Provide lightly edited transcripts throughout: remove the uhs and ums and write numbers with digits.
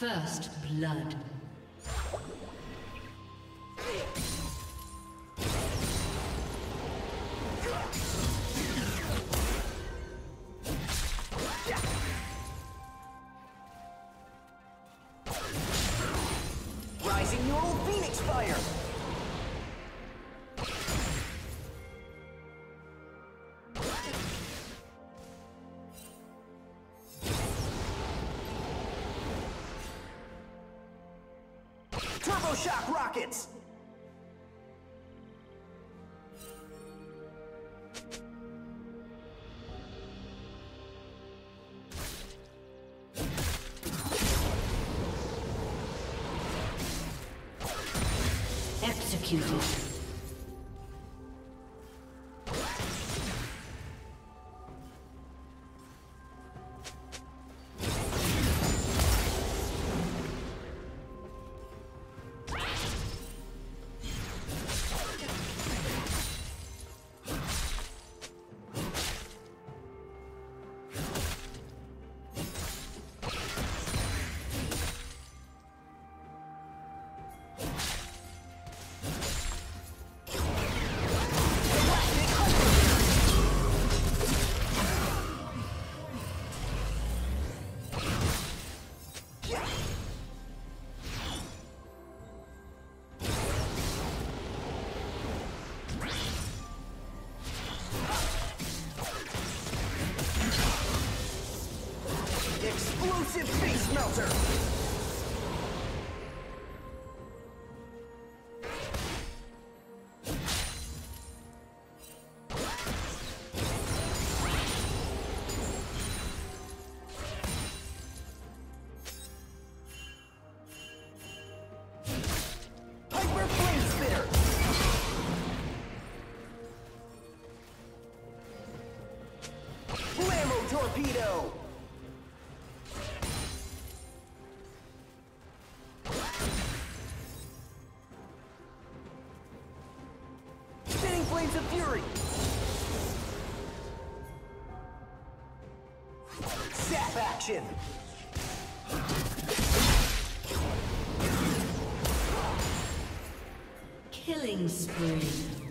First blood. Rising neural Phoenix Fire! Turbo Shock Rockets! Executed. Explosive face melter! Hyper Flame Spitter! Blammo Torpedo! Flames of Fury! Zap action! Killing spree.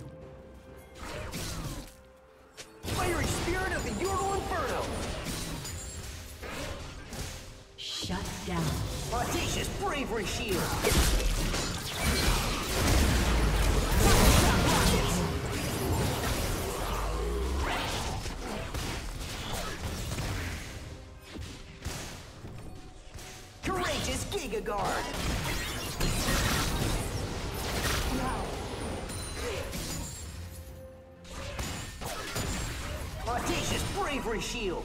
Fiery Spirit of the Ural Inferno! Shut down. Audacious Bravery Shield! Courageous Giga Guard! Audacious Bravery Shield!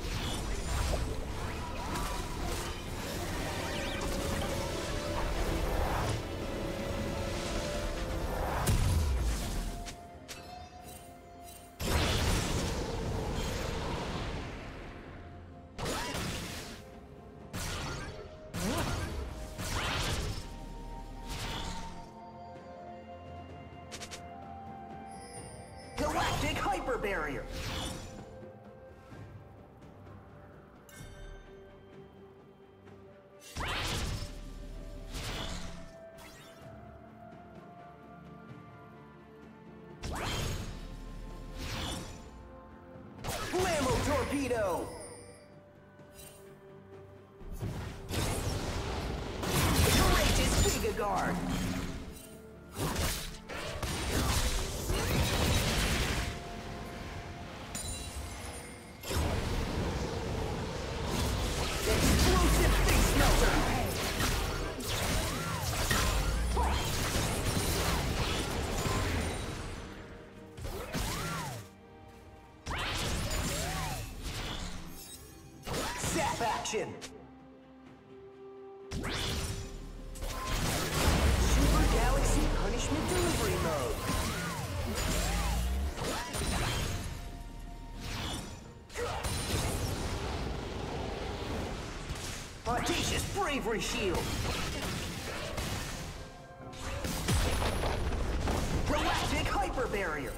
Galactic Hyper Barrier! Blammo Torpedo! Courageous Giga Guard! Explosive Face Melter! Zap action! Super Galaxy Punishment Delivery Mode! Audacious Bravery Shield! Galactic Hyper Barrier!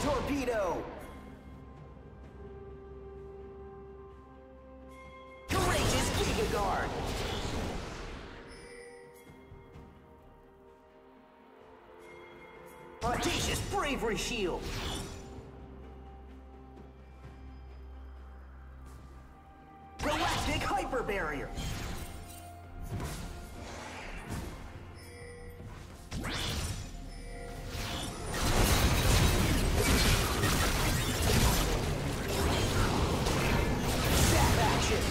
torpedo! Courageous Giga Guard! Audacious Bravery Shield! Galactic Hyper Barrier! Zap action!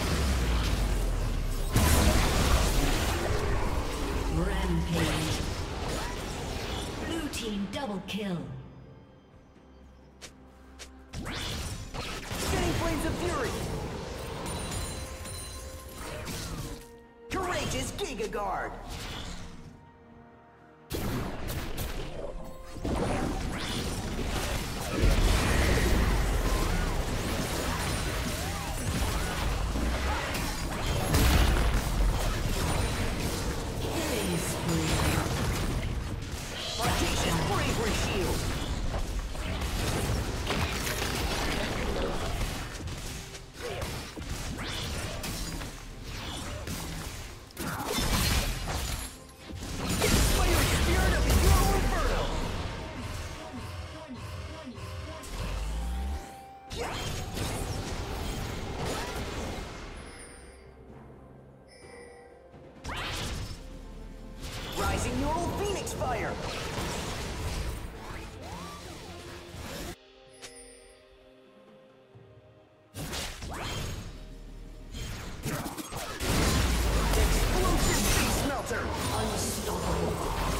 Rampage. Blue team double kill. Spinning Flames of Fury! Courageous Giga Guard! Killing spree. Audacious Bravery Shield! Fiery Spirit of the Euro Inferno! Rising Neural Phoenix Fire! Explosive Beast Melter! Unstoppable.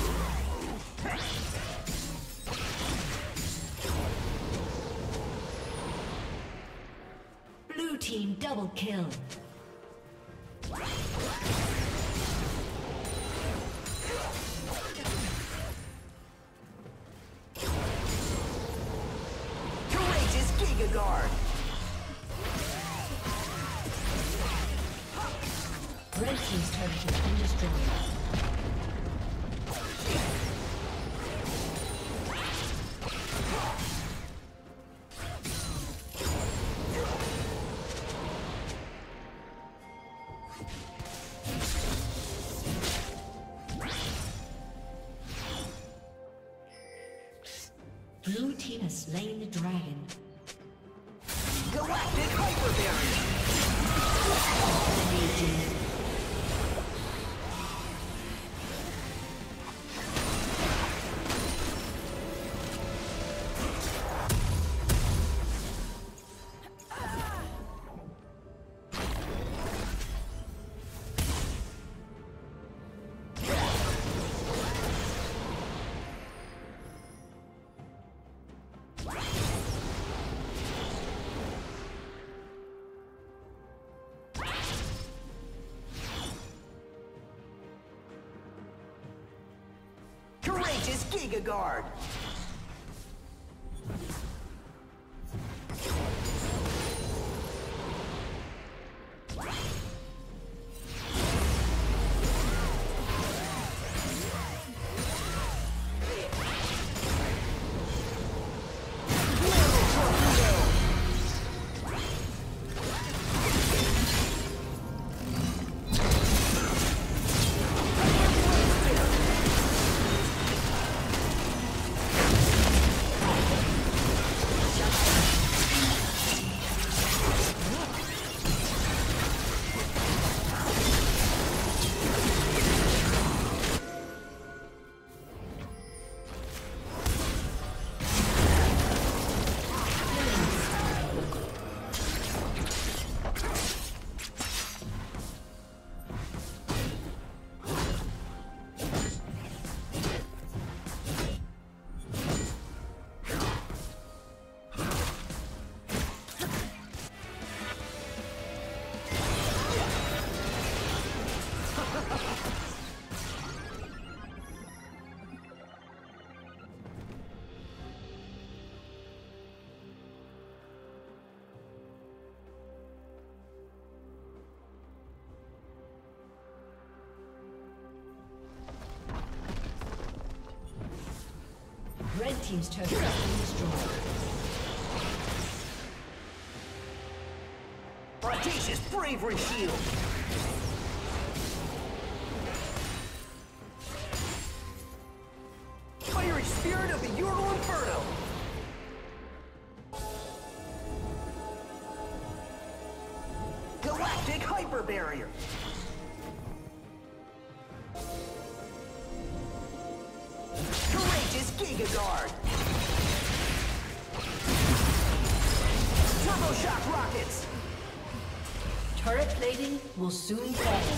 Blue team double kill. Courageous Giga Guard! Red team's turret has been destroyed. Blue team has slain the dragon. Galactic Hyper Barrier! Dominating. Courageous Giga Guard! team's turret has been destroyed. Audacious bravery shield! Fiery spirit of the Ural Inferno! Galactic hyper barrier! Courageous Giga Guard! Turbo shock rockets! Turret plating will soon fall.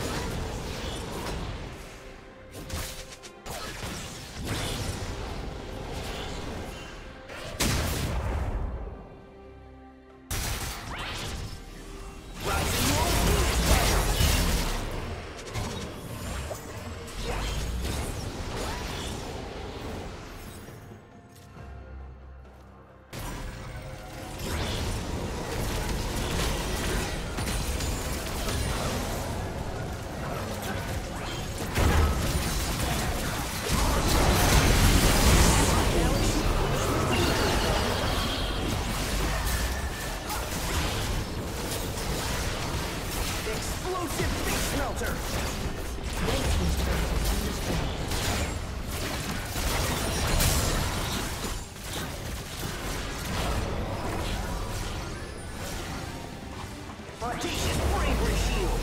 Audacious bravery shield!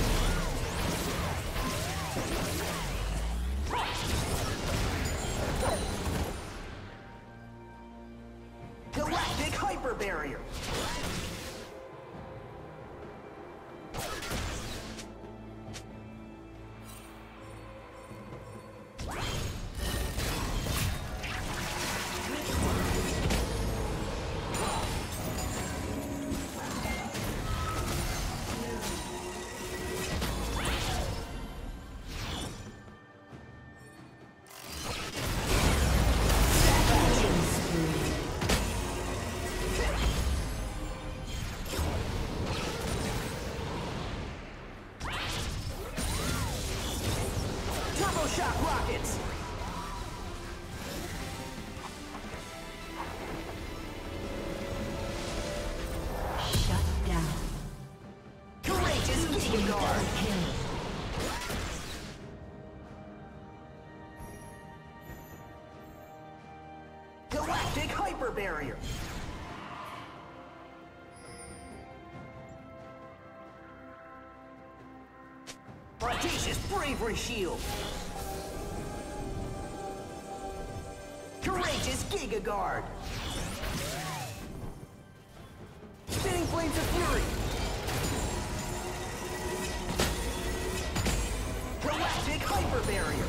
Galactic hyper barrier! Shock rockets! Shut down. Courageous Giga Guard! Galactic hyper barrier! Audacious bravery shield! Courageous Giga Guard! Spinning Flames of Fury! Galactic Hyper Barrier!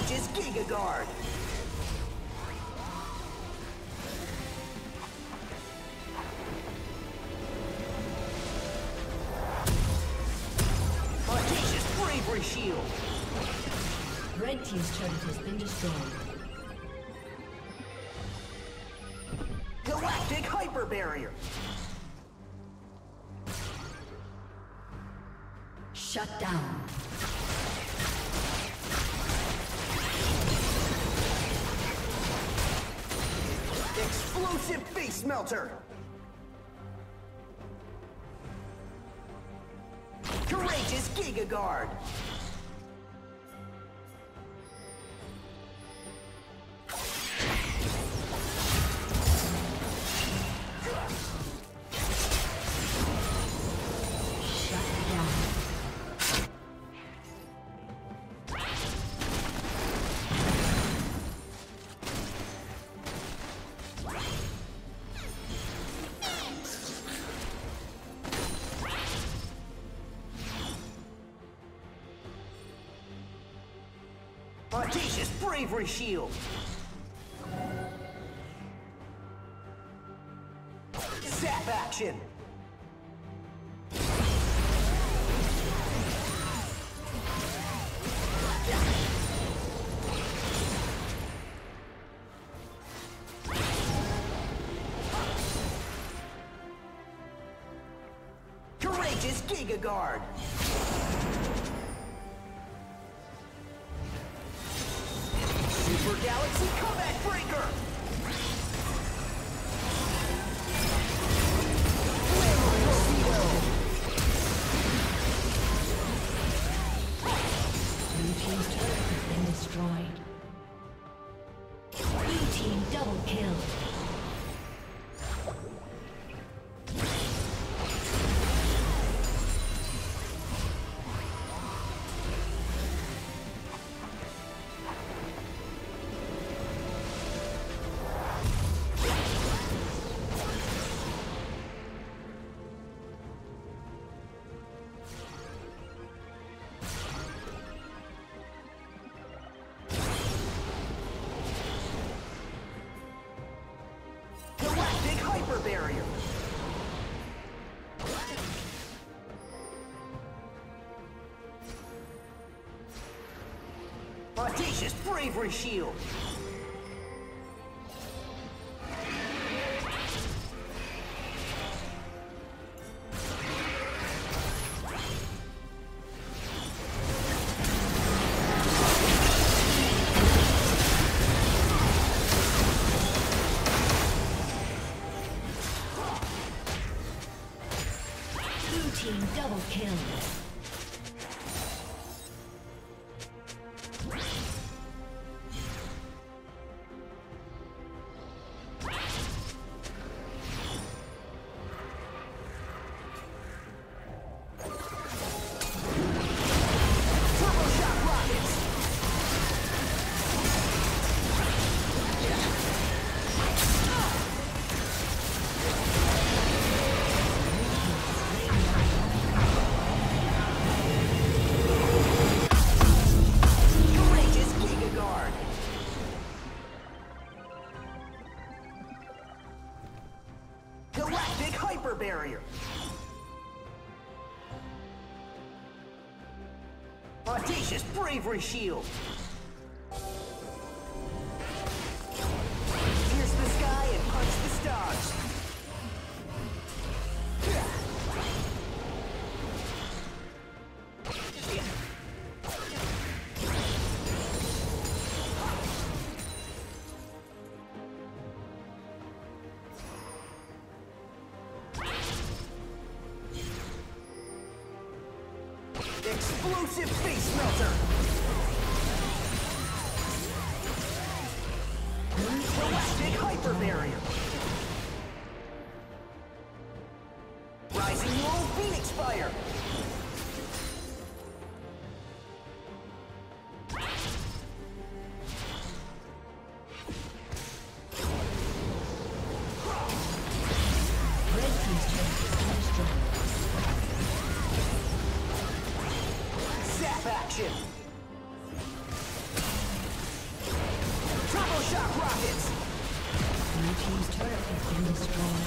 Courageous Giga Guard. Audacious Bravery Shield. Red team's turret has been destroyed. Galactic Hyper Barrier. Shut down. Explosive Face Melter. Courageous Giga Guard. Audacious Bravery Shield. Zap Action. Courageous Giga Guard. Super Galaxy Combat Breaker! Blue team's turret has been destroyed. Blue team double kill. Barrier. Audacious Bravery Shield. Double kill. Barrier. Audacious Bravery Shield. Pierce the sky and punch the stars. Explosive Face Melter! Galactic Hyper Barrier! Rising World Phoenix Fire! Red team's turret has been destroyed. Zap Action! team's turret has been destroyed.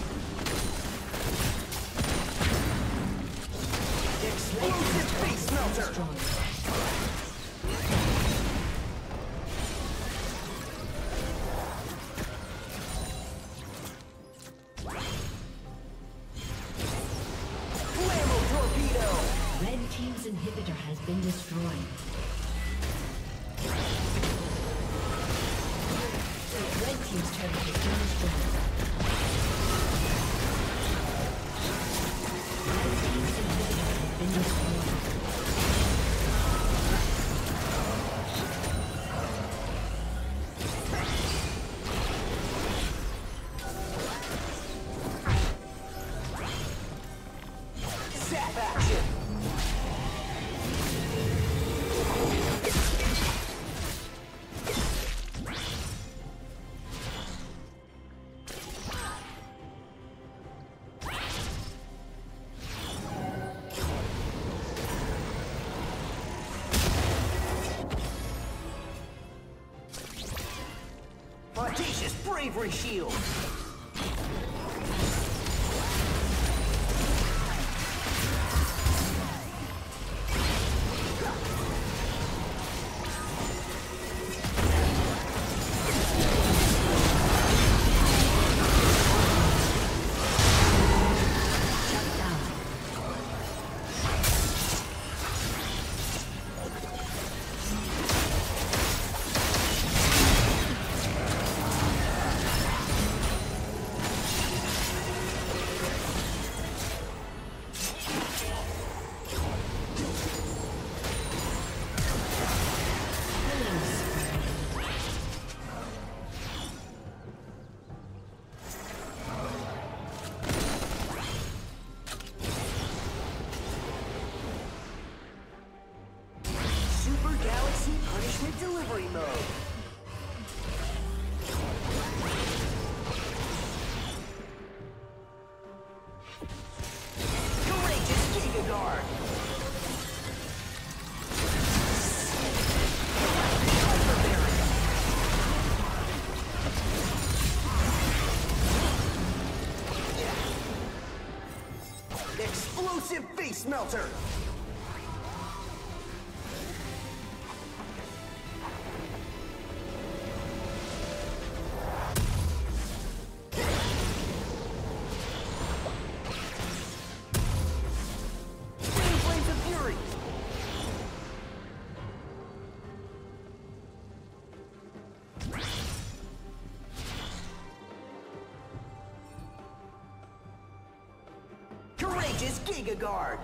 Explosive face melter! Flammo torpedo! Red team's inhibitor has been destroyed. Red team's turret has been destroyed. Red team's inhibitor has been destroyed. Zap action! Audacious bravery shield! Punishment delivery mode. Courageous Giga Guard. Explosive face melter. Courageous Giga Guard!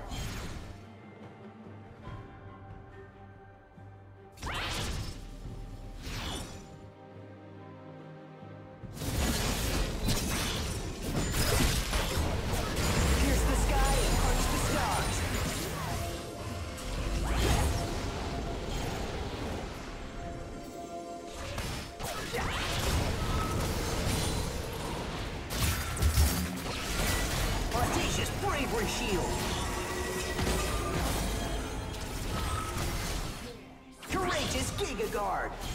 Pierce the sky and punch the stars! Audacious bravery shield! Courageous Giga Guard!